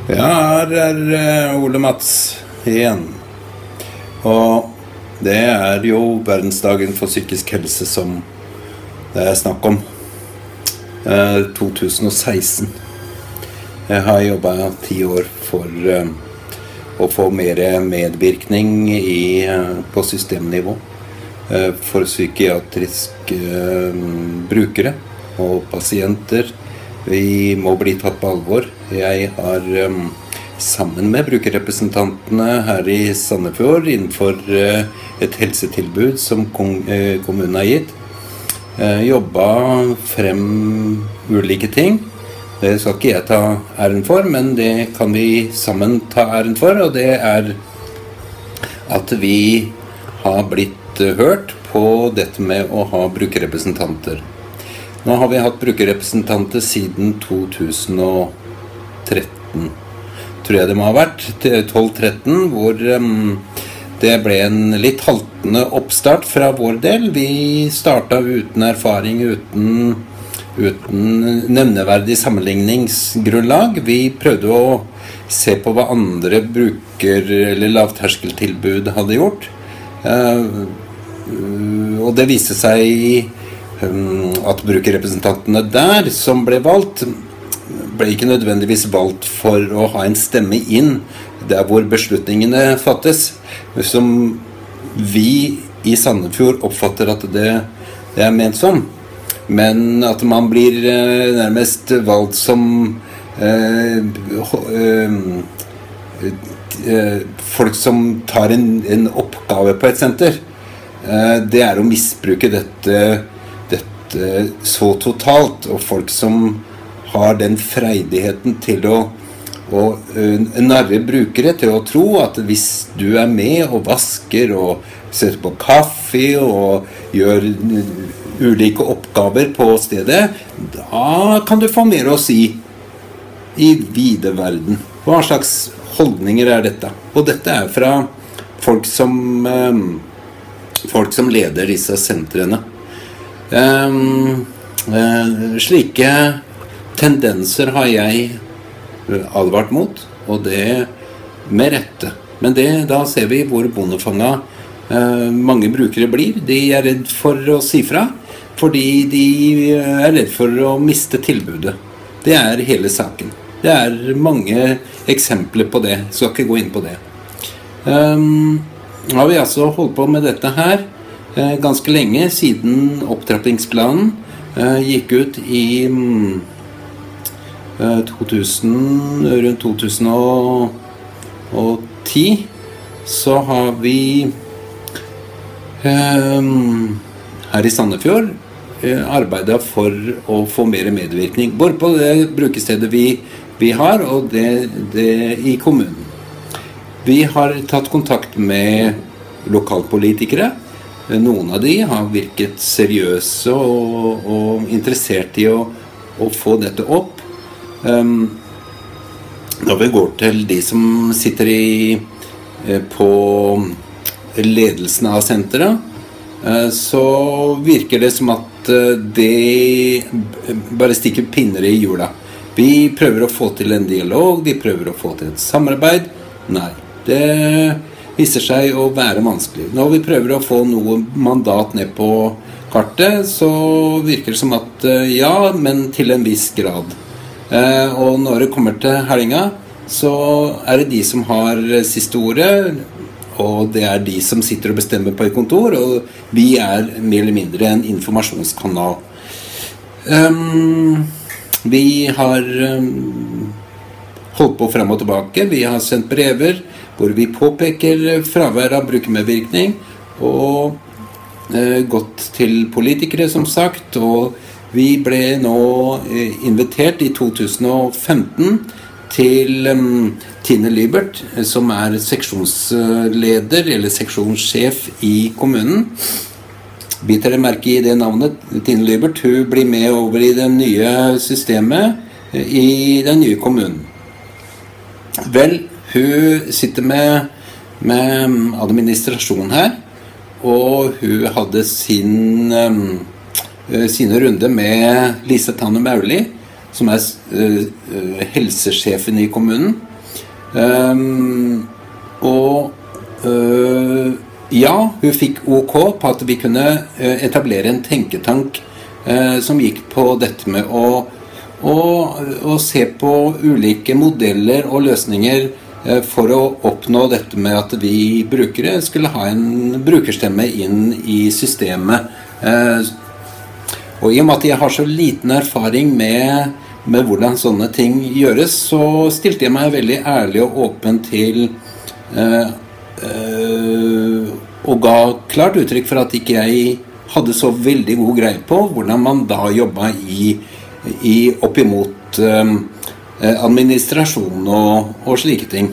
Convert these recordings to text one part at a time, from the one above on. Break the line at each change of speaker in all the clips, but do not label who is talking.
Ja, her Ole Mats igjen. Og det jo verdensdagen for psykisk helse som det snakk om. 2016. Jeg har jobbet 10 år for å få mer medvirkning på systemnivå for psykiatriske brukere og pasienter. Vi må bli tatt på alvor. Jeg har sammen med brukerrepresentantene her i Sandefjord innenfor et helsetilbud som kommunen har gitt, jobbet frem ulike ting. Det skal ikke jeg ta æren for, men det kan vi sammen ta æren for, og det at vi har blitt hørt på dette med å ha brukerrepresentanter. Nå har vi hatt brukerrepresentanter siden 2013, tror jeg det må ha vært, 12-13, hvor det ble en litt haltende oppstart fra vår del. Vi startet uten erfaring, uten nevneverdig sammenligningsgrunnlag. Vi prøvde å se på hva andre eller lavterskeltilbud hadde gjort. Og det viste seg at brukerrepresentantene der som ble valgt, ble ikke nødvendigvis valgt for å ha en stemme inn der hvor beslutningene fattes, som vi i Sandefjord oppfatter at det ment som. Men at man blir nærmest valgt som folk som tar en oppgave på et senter. Det å misbruke dette så totalt, og folk som har den freidigheten til å narre brukere til å tro at hvis du med og vasker og setter på kaffe og gjør ulike oppgaver på stedet, da kan du få mer å si i vide verden. Hva slags holdninger dette? Og dette fra folk som leder disse sentrene. Slike tendenser har jeg advart mot, og det med rette. Men da ser vi hvor bondefanget mange brukere blir. De redd for å si fra, fordi de redd for å miste tilbudet. Det hele saken. Det mange eksempler på det, skal ikke gå inn på det. Har vi altså holdt på med dette her ganske lenge, siden opptrappingsplanen gikk ut i rundt 2010, så har vi her i Sandefjord arbeidet for å få mer medvirkning, både på det brukestedet vi har, og det i kommunen. Vi har tatt kontakt med lokalpolitikere. Noen av de har virket seriøse og interessert i å få dette opp. Når vi går til de som sitter på ledelsen av senteret, så virker det som at det bare stikker pinner i hjula. Vi prøver å få til en dialog, vi prøver å få til et samarbeid. Nei, det viser seg å være vanskelig. Når vi prøver å få noe mandat ned på kartet, så virker det som at ja, men til en viss grad. Og når det kommer til helga, så det de som har siste ordet, og det de som sitter og bestemmer på et kontor, og vi mer eller mindre en informasjonskanal. Vi har holdt på frem og tilbake, vi har sendt brever, hvor vi påpeker fravær av brukermedvirkning, og gått til politikere som sagt, og vi ble nå invitert i 2015 til Tine Lybert, som seksjonsleder eller seksjonssjef i kommunen. Biter dere merke i det navnet, Tine Lybert, hun blir med over i det nye systemet i den nye kommunen. Vel, hun sitter med administrasjon her, og hun hadde sine runder med Lise Tanne Mauli, som helsesjefen i kommunen. Ja, hun fikk OK på at vi kunne etablere en tenketank som gikk på dette med å se på ulike modeller og løsninger for å oppnå dette med at vi brukere skulle ha en brukerstemme inn i systemet. Og i og med at jeg har så liten erfaring med hvordan sånne ting gjøres, så stilte jeg meg veldig ærlig og åpen til og ga klart uttrykk for at ikke jeg hadde så veldig god greie på hvordan man da jobbet opp imot administrasjon og slike ting.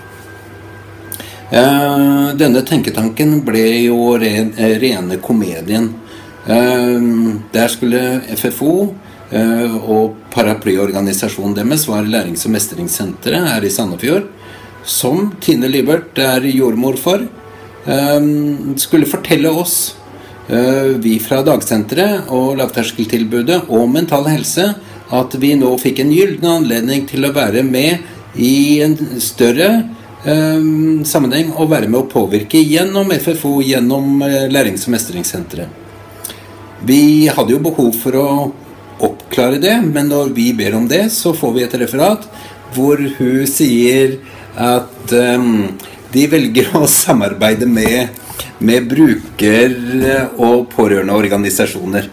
Denne tenketanken ble jo rene komedien. Der skulle FFO og paraplyorganisasjonen deres var Lærings- og Mestringssenteret her i Sandefjord, som Tine Libert er jordmor for, skulle fortelle oss, vi fra dagsenteret og lavterskeltilbudet og mental helse, at vi nå fikk en gylden anledning til å være med i en større sammenheng og være med å påvirke gjennom FFO, gjennom Lærings- og Mestringssenteret. Vi hadde jo behov for å oppklare det, men når vi ber om det, så får vi et referat hvor hun sier at de velger å samarbeide med bruker- og pårørendeorganisasjoner.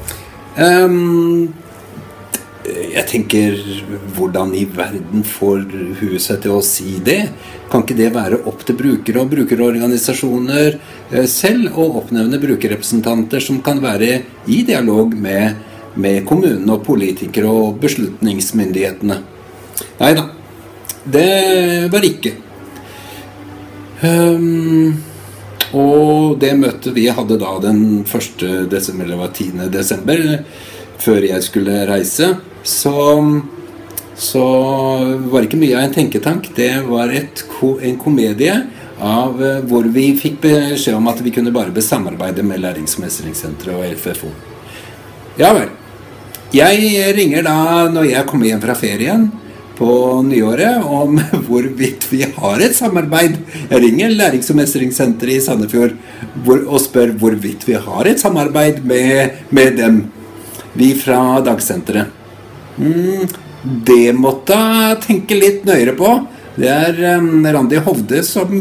Jeg tenker, hvordan i verden får huset til å si det? Kan ikke det være opp til brukere og brukerorganisasjoner selv å oppnevne brukerrepresentanter som kan være i dialog med kommunen og politikere og beslutningsmyndighetene? Neida, det var ikke. Og det møtet vi hadde da den 1. desember, eller 10. desember, før jeg skulle reise, så var det ikke mye av en tenketank. Det var en komedie hvor vi fikk beskjed om at vi kunne bare samarbeide med Lærings- og Mestringssenteret og FFO. Ja vel. Jeg ringer da når jeg kommer hjem fra ferien på nyåret om hvorvidt vi har et samarbeid. Jeg ringer Lærings- og Mestringssenteret i Sandefjord og spør hvorvidt vi har et samarbeid med dem. Vi fra dagsenteret. Det måtte jeg tenke litt nøyere på. Det er Randi Hovde som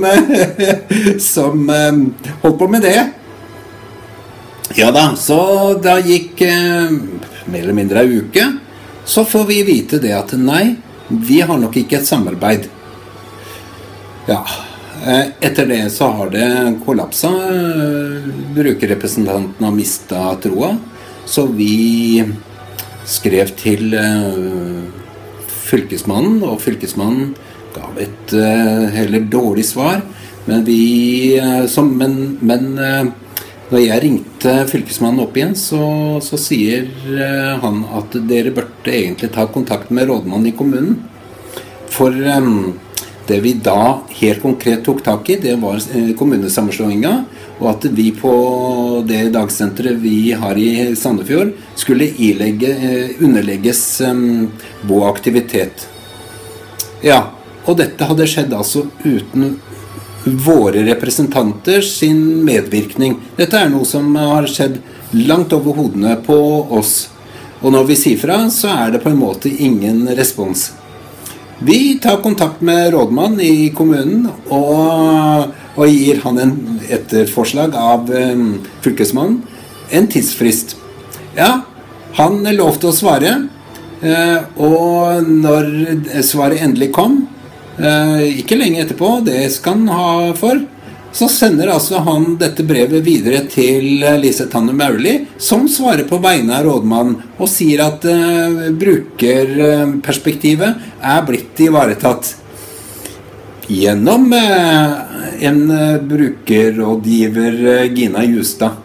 holdt på med det. Ja da, så da gikk mer eller mindre en uke. Så får vi vite det at nei, vi har nok ikke et samarbeid. Ja, etter det så har det kollapset. Brukerrepresentanten har mistet troa. Så vi skrev til fylkesmannen, og fylkesmannen gav et heller dårlig svar. Men når jeg ringte fylkesmannen opp igjen, så sier han at dere burde egentlig ta kontakt med rådmannen i kommunen. For det vi da helt konkret tok tak i, det var kommunesammenslåingen, og at vi på det dagsenteret vi har i Sandefjord skulle underlegges boaktivitet. Ja, og dette hadde skjedd altså uten våre representanter sin medvirkning. Dette er noe som har skjedd langt over hodene på oss. Og når vi sier fra, så er det på en måte ingen respons. Vi tar kontakt med rådmann i kommunen og gir han etter forslag av fylkesmannen en tidsfrist. Ja, han lovte å svare, og når svaret endelig kom, ikke lenge etterpå, det skal han ha for, så sender altså han dette brevet videre til Lise Tanne Mauli, som svarer på vegne av rådmannen og sier at brukerperspektivet er blitt ivaretatt gjennom en brukerrådgiver, Gina Justad.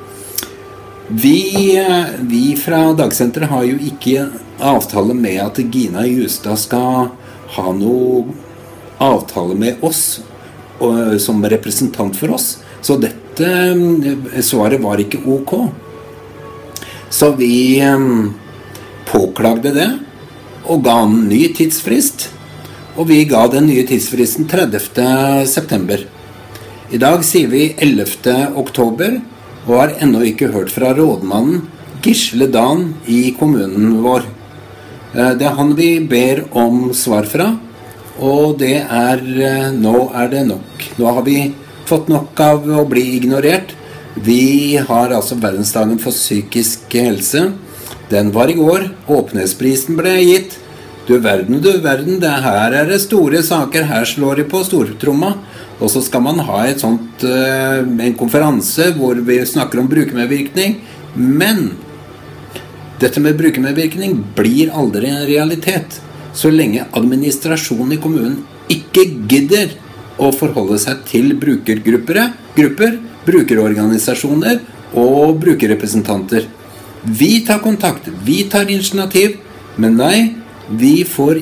Vi fra dagsenteret har jo ikke avtale med at Gina Justad skal ha noe avtale med oss som representant for oss. Så dette svaret var ikke ok. Så vi påklagde det og ga en ny tidsfrist. og vi ga den nye tidsfristen 30. september. I dag sier vi 11. oktober, og har ennå ikke hørt fra rådmannen Gisle Dan i kommunen vår. Det han vi ber om svar fra, og det nå det nok. Nå har vi fått nok av å bli ignorert. Vi har altså verdensdagen for psykisk helse. Den var i går, åpenhetsprisen ble gitt. Du verden, det her det store saker, her slår de på stortromma. Og så skal man ha en konferanse hvor vi snakker om brukermedvirkning. Men dette med brukermedvirkning blir aldri en realitet så lenge administrasjonen i kommunen ikke gidder å forholde seg til brukergrupper, brukerorganisasjoner og brukerrepresentanter. Vi tar kontakt, vi tar initiativ, men nei, vi får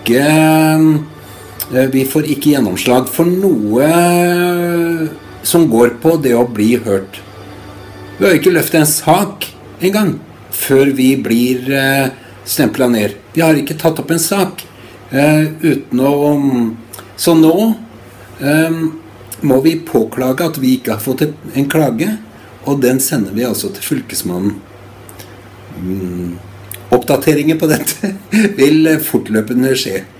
ikke gjennomslag for noe som går på det å bli hørt. Vi har ikke løftet en sak en gang før vi blir stemplet ned. Vi har ikke tatt opp en sak så nå må vi påklage at vi ikke har fått en klage, og den sender vi altså til fylkesmannen. Oppdateringer på dette vil fortløpende skje.